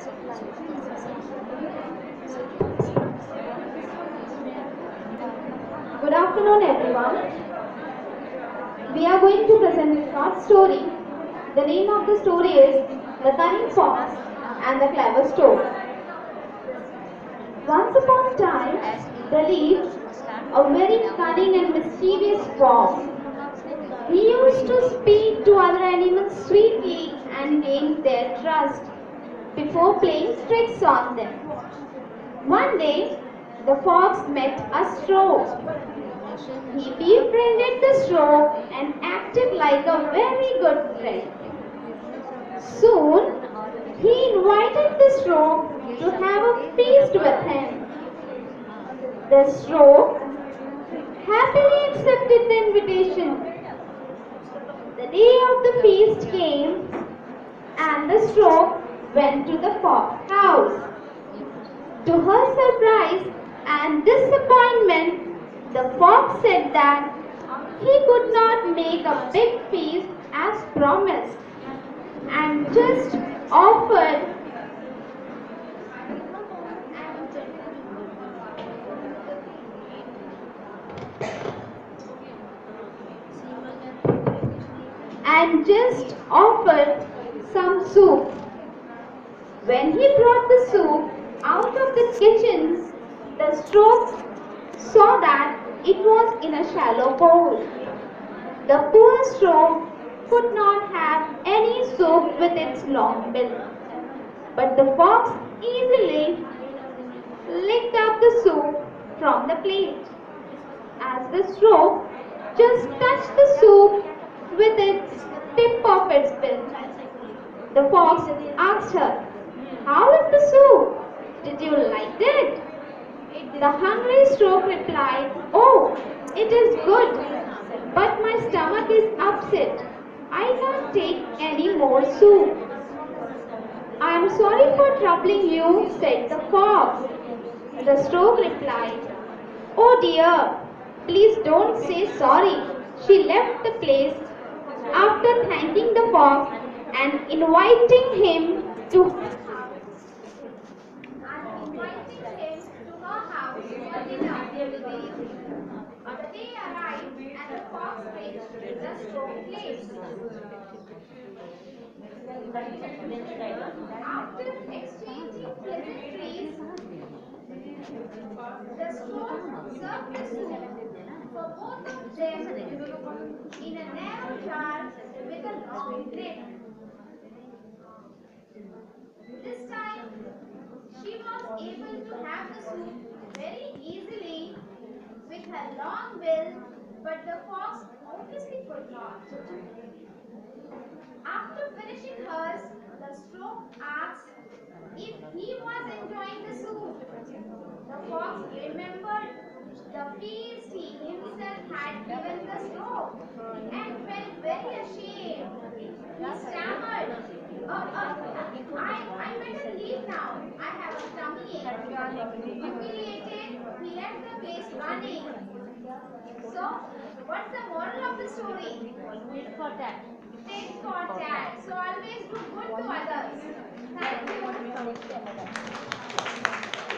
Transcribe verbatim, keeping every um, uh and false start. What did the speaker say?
Good afternoon, everyone. We are going to present a short story. The name of the story is The Cunning Fox and the Clever Stork. Once upon a time, there lived a very cunning and mischievous fox. He used to speak to other animals sweetly and gain their trust before playing tricks on them. One day, the fox met a stork. He befriended the stork and acted like a very good friend. Soon, he invited the stork to have a feast with him. The stork happily accepted the invitation. The day of the feast came and the stork went to the fox house. To her surprise and disappointment, the fox said that he could not make a big feast as promised and just offered and just offered some soup. When he brought the soup out of the kitchen, the stork saw that it was in a shallow bowl. The poor stork could not have any soup with its long bill, but the fox easily licked up the soup from the plate. As the stork just touched the soup with its tip of its bill, the fox asked her, "How is the soup? Did you like it?" The hungry stork replied, "Oh, it is good, but my stomach is upset. I can't take any more soup." "I am sorry for troubling you," said the fox. The stork replied, "Oh dear, please don't say sorry." She left the place after thanking the fox and inviting him to and inviting him to her house for dinner. The day arrived and the fox reached the stork place. After exchanging pleasantries, the stork served the soup for both of them in a narrow jar with a long neck. This time, she was able to have the soup very easily with her long bill, but the fox obviously could not. After finishing hers, the stork asked if he was enjoying the soup. The fox remembered the feast he himself had given the stork and felt very ashamed. He stammered, uh, uh, I, I better leave now. I have a tummy ache. Humiliated, he left the place running. So, what's the moral of the story? Tit for tat. Tit for tat. So, always do good to others. Thank you.